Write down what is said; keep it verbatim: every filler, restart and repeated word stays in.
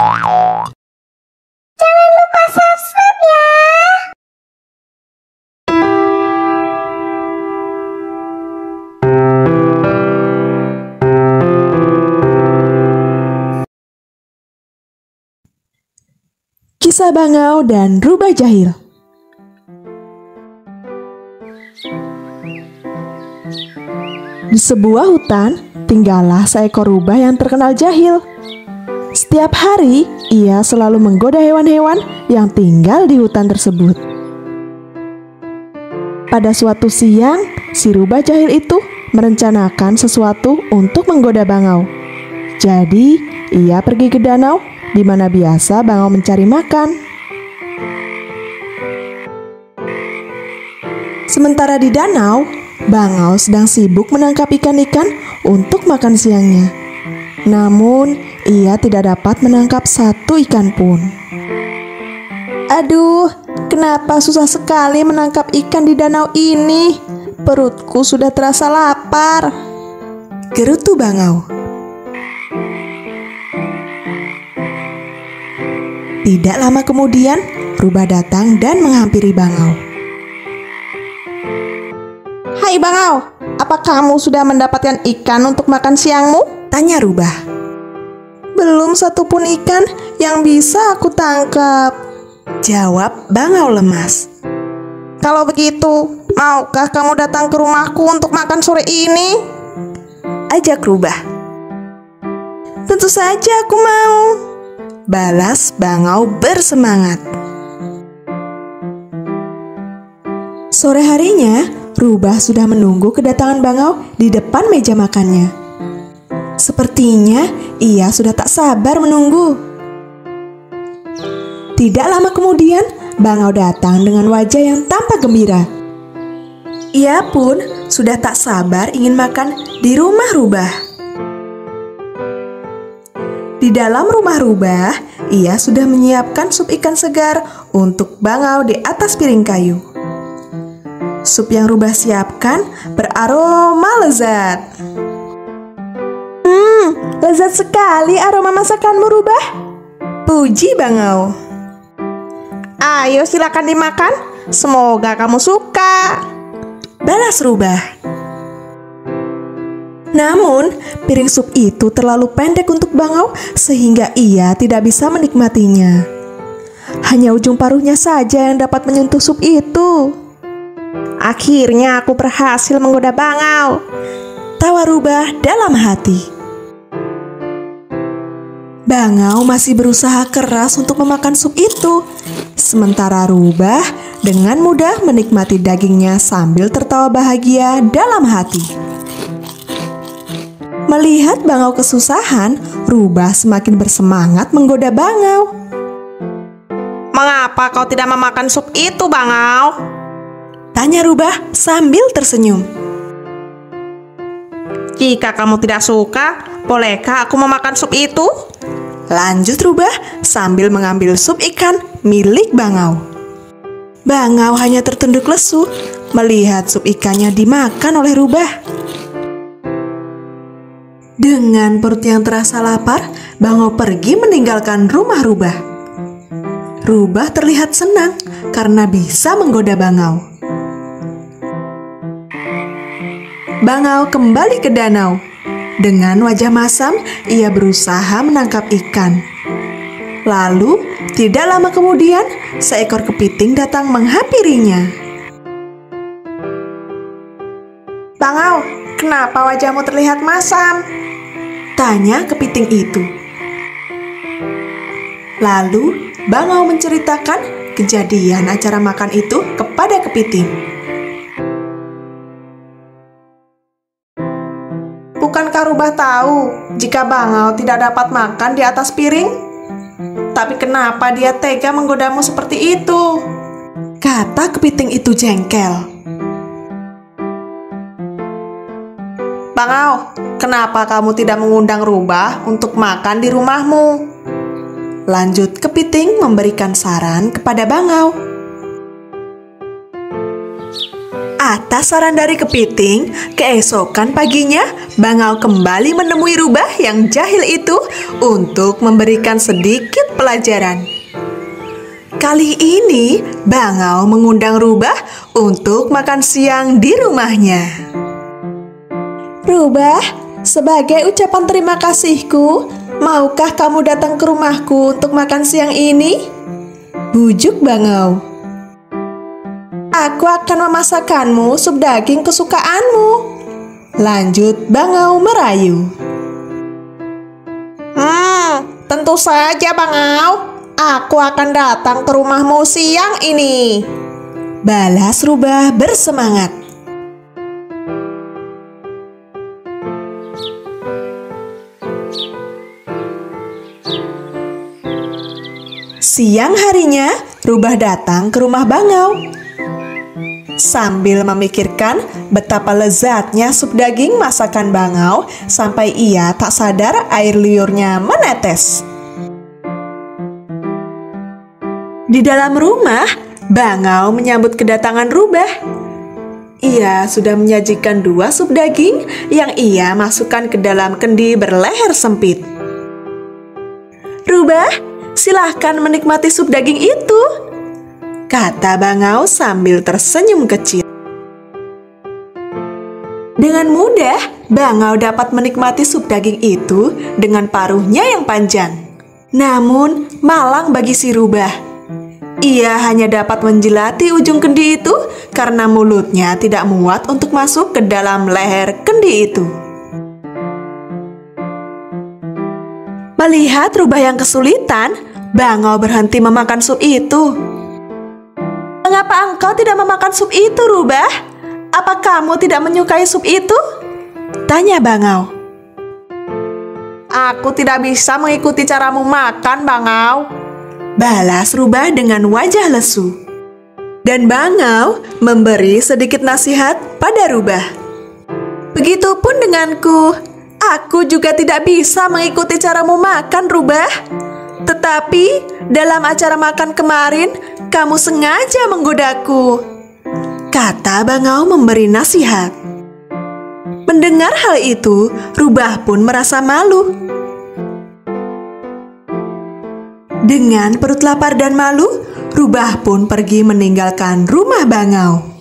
Jangan lupa subscribe ya. Kisah Bangau dan Rubah Jahil. Di sebuah hutan, tinggallah seekor rubah yang terkenal jahil. Setiap hari, ia selalu menggoda hewan-hewan yang tinggal di hutan tersebut. Pada suatu siang, si rubah jahil itu merencanakan sesuatu untuk menggoda Bangau. Jadi, ia pergi ke danau di mana biasa Bangau mencari makan. Sementara di danau, Bangau sedang sibuk menangkap ikan-ikan untuk makan siangnya. Namun, ia tidak dapat menangkap satu ikan pun. Aduh, kenapa susah sekali menangkap ikan di danau ini? Perutku sudah terasa lapar, gerutu Bangau. Tidak lama kemudian, rubah datang dan menghampiri Bangau. Hai Bangau, apa kamu sudah mendapatkan ikan untuk makan siangmu? Tanya rubah. Belum satupun ikan yang bisa aku tangkap, jawab Bangau lemas. Kalau begitu, maukah kamu datang ke rumahku untuk makan sore ini? Ajak rubah. Tentu saja aku mau, balas Bangau bersemangat. Sore harinya, rubah sudah menunggu kedatangan Bangau di depan meja makannya. Sepertinya ia sudah tak sabar menunggu. Tidak lama kemudian, Bangau datang dengan wajah yang tampak gembira. Ia pun sudah tak sabar ingin makan di rumah rubah. Di dalam rumah rubah, ia sudah menyiapkan sup ikan segar untuk Bangau di atas piring kayu. Sup yang rubah siapkan beraroma lezat. Hmm, lezat sekali aroma masakanmu rubah, puji Bangau. Ayo silakan dimakan, semoga kamu suka, balas rubah. Namun, piring sup itu terlalu pendek untuk Bangau sehingga ia tidak bisa menikmatinya. Hanya ujung paruhnya saja yang dapat menyentuh sup itu. Akhirnya aku berhasil menggoda Bangau, tawa rubah dalam hati. Bangau masih berusaha keras untuk memakan sup itu, sementara rubah dengan mudah menikmati dagingnya sambil tertawa bahagia dalam hati. Melihat Bangau kesusahan, rubah semakin bersemangat menggoda Bangau. Mengapa kau tidak memakan sup itu, Bangau? Tanya rubah sambil tersenyum. Jika kamu tidak suka, bolehkah aku memakan sup itu? Lanjut rubah sambil mengambil sup ikan milik Bangau. Bangau hanya tertunduk lesu melihat sup ikannya dimakan oleh rubah. Dengan perut yang terasa lapar, Bangau pergi meninggalkan rumah rubah. Rubah terlihat senang karena bisa menggoda Bangau. Bangau kembali ke danau. Dengan wajah masam, ia berusaha menangkap ikan. Lalu, tidak lama kemudian, seekor kepiting datang menghampirinya. Bangau, kenapa wajahmu terlihat masam? Tanya kepiting itu. Lalu, Bangau menceritakan kejadian acara makan itu kepada kepiting. Bukankah rubah tahu jika Bangau tidak dapat makan di atas piring? Tapi kenapa dia tega menggodamu seperti itu? Kata kepiting itu jengkel. Bangau, kenapa kamu tidak mengundang rubah untuk makan di rumahmu? Lanjut kepiting memberikan saran kepada Bangau. Atas saran dari kepiting, keesokan paginya Bangau kembali menemui Rubah yang jahil itu untuk memberikan sedikit pelajaran. Kali ini Bangau mengundang Rubah untuk makan siang di rumahnya. Rubah, sebagai ucapan terima kasihku, maukah kamu datang ke rumahku untuk makan siang ini? Bujuk Bangau. Aku akan memasakkanmu sup daging kesukaanmu. Lanjut Bangau merayu. Hmm, tentu saja Bangau. Aku akan datang ke rumahmu siang ini. Balas Rubah bersemangat. Siang harinya, Rubah datang ke rumah Bangau. Sambil memikirkan betapa lezatnya sup daging masakan Bangau, sampai ia tak sadar air liurnya menetes. Di dalam rumah, Bangau menyambut kedatangan Rubah. Ia sudah menyajikan dua sup daging yang ia masukkan ke dalam kendi berleher sempit. Rubah, silahkan menikmati sup daging itu, kata Bangau sambil tersenyum kecil. Dengan mudah, Bangau dapat menikmati sup daging itu dengan paruhnya yang panjang. Namun, malang bagi si Rubah. Ia hanya dapat menjelati ujung kendi itu karena mulutnya tidak muat untuk masuk ke dalam leher kendi itu. Melihat Rubah yang kesulitan, Bangau berhenti memakan sup itu. Mengapa engkau tidak memakan sup itu, Rubah? Apa kamu tidak menyukai sup itu? Tanya Bangau. Aku tidak bisa mengikuti caramu makan, Bangau. Balas Rubah dengan wajah lesu. Dan Bangau memberi sedikit nasihat pada Rubah. Begitupun denganku. Aku juga tidak bisa mengikuti caramu makan, Rubah. Tetapi dalam acara makan kemarin, kamu sengaja menggodaku, kata Bangau memberi nasihat. Mendengar hal itu, Rubah pun merasa malu. Dengan perut lapar dan malu, Rubah pun pergi meninggalkan rumah Bangau.